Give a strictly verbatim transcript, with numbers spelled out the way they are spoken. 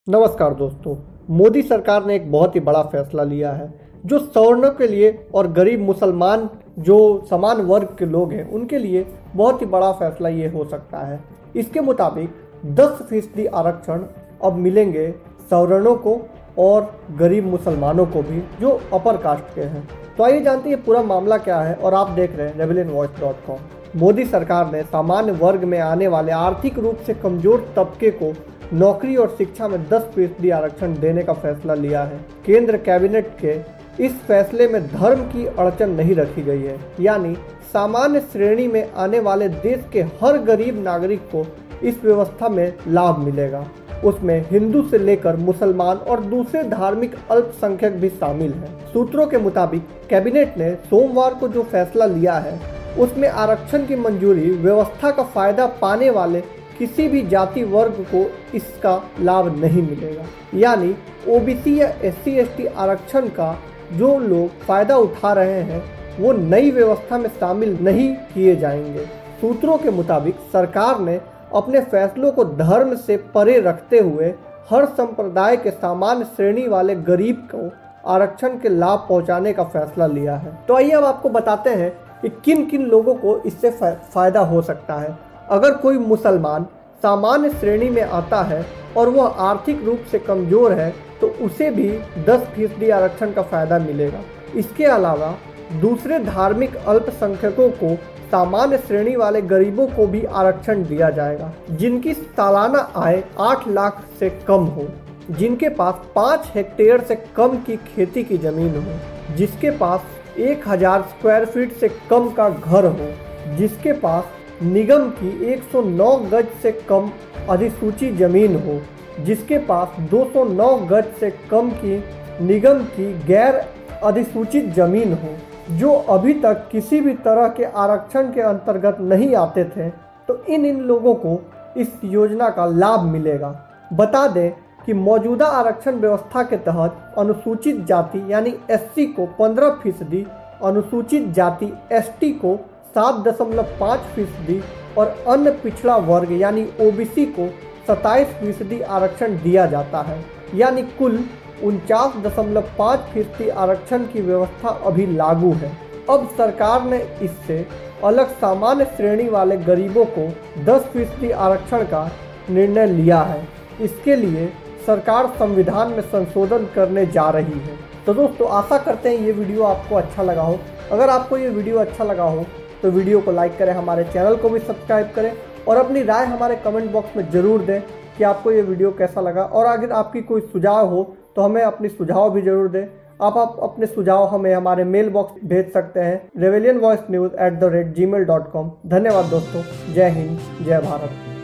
नमस्कार दोस्तों। मोदी सरकार ने एक बहुत ही बड़ा फैसला लिया है जो सवर्णों के लिए और गरीब मुसलमान जो समान वर्ग के लोग हैं उनके लिए बहुत ही बड़ा फैसला ये हो सकता है। इसके मुताबिक दस फीसदी आरक्षण अब मिलेंगे सवर्णों को और गरीब मुसलमानों को भी जो अपर कास्ट के हैं। तो आइए जानते हैं पूरा मामला क्या है और आप देख रहे हैं Revelian voice dot com. Modi सरकार ने सामान्य वर्ग में आने वाले आर्थिक रूप से कमजोर तबके को नौकरी और शिक्षा में दस फीसदी आरक्षण देने का फैसला लिया है। केंद्र कैबिनेट के इस फैसले में धर्म की अड़चन नहीं रखी गई है, यानी सामान्य श्रेणी में आने वाले देश के हर गरीब नागरिक को इस व्यवस्था में लाभ मिलेगा। उसमें हिंदू से लेकर मुसलमान और दूसरे धार्मिक अल्पसंख्यक भी शामिल हैं। सूत्रों के मुताबिक कैबिनेट ने सोमवार को जो फैसला लिया है उसमें आरक्षण की मंजूरी व्यवस्था का फायदा पाने वाले किसी भी जाति वर्ग को इसका लाभ नहीं मिलेगा, यानी ओबीसी या एससी एसटी आरक्षण का जो लोग फायदा उठा रहे हैं वो नई व्यवस्था में शामिल नहीं किए जाएंगे। सूत्रों के मुताबिक सरकार ने अपने फैसलों को धर्म से परे रखते हुए हर संप्रदाय के सामान्य श्रेणी वाले गरीब को आरक्षण के लाभ पहुंचाने का फैसला लिया है। तो आइए अब आपको बताते हैं कि किन किन लोगों को इससे फायदा हो सकता है। अगर कोई मुसलमान सामान्य श्रेणी में आता है और वह आर्थिक रूप से कमजोर है तो उसे भी दस फीसदी आरक्षण का फायदा मिलेगा। इसके अलावा दूसरे धार्मिक अल्पसंख्यकों को सामान्य श्रेणी वाले गरीबों को भी आरक्षण दिया जाएगा जिनकी सालाना आय आठ लाख से कम हो, जिनके पास पाँच हेक्टेयर से कम की खेती की जमीन हो, जिसके पास एक हजार स्क्वायर फीट से कम का घर हो, जिसके पास निगम की एक सौ नौ गज से कम अधिसूचित जमीन हो, जिसके पास दो सौ नौ गज से कम की निगम की गैर अधिसूचित जमीन हो, जो अभी तक किसी भी तरह के आरक्षण के अंतर्गत नहीं आते थे, तो इन इन लोगों को इस योजना का लाभ मिलेगा। बता दें कि मौजूदा आरक्षण व्यवस्था के तहत अनुसूचित जाति यानी एससी को पंद्रह फीसदी, अनुसूचित जाति एसटी को सात दशमलव पाँच फीसदी और अन्य पिछड़ा वर्ग यानी ओबीसी को सत्ताईस फीसदी आरक्षण दिया जाता है, यानी कुल उनचास दशमलव पाँच फीसदी आरक्षण की व्यवस्था अभी लागू है। अब सरकार ने इससे अलग सामान्य श्रेणी वाले गरीबों को दस फीसदी आरक्षण का निर्णय लिया है। इसके लिए सरकार संविधान में संशोधन करने जा रही है। तो दोस्तों आशा करते हैं ये वीडियो आपको अच्छा लगा हो। अगर आपको ये वीडियो अच्छा लगा हो तो वीडियो को लाइक करें, हमारे चैनल को भी सब्सक्राइब करें और अपनी राय हमारे कमेंट बॉक्स में ज़रूर दें कि आपको ये वीडियो कैसा लगा। और अगर आपकी कोई सुझाव हो तो हमें अपनी सुझाव भी ज़रूर दें। आप, आप अपने सुझाव हमें हमारे मेल बॉक्स भेज सकते हैं Revelian voice news at the rate Gmail dot com. धन्यवाद दोस्तों। जय हिंद, जय भारत।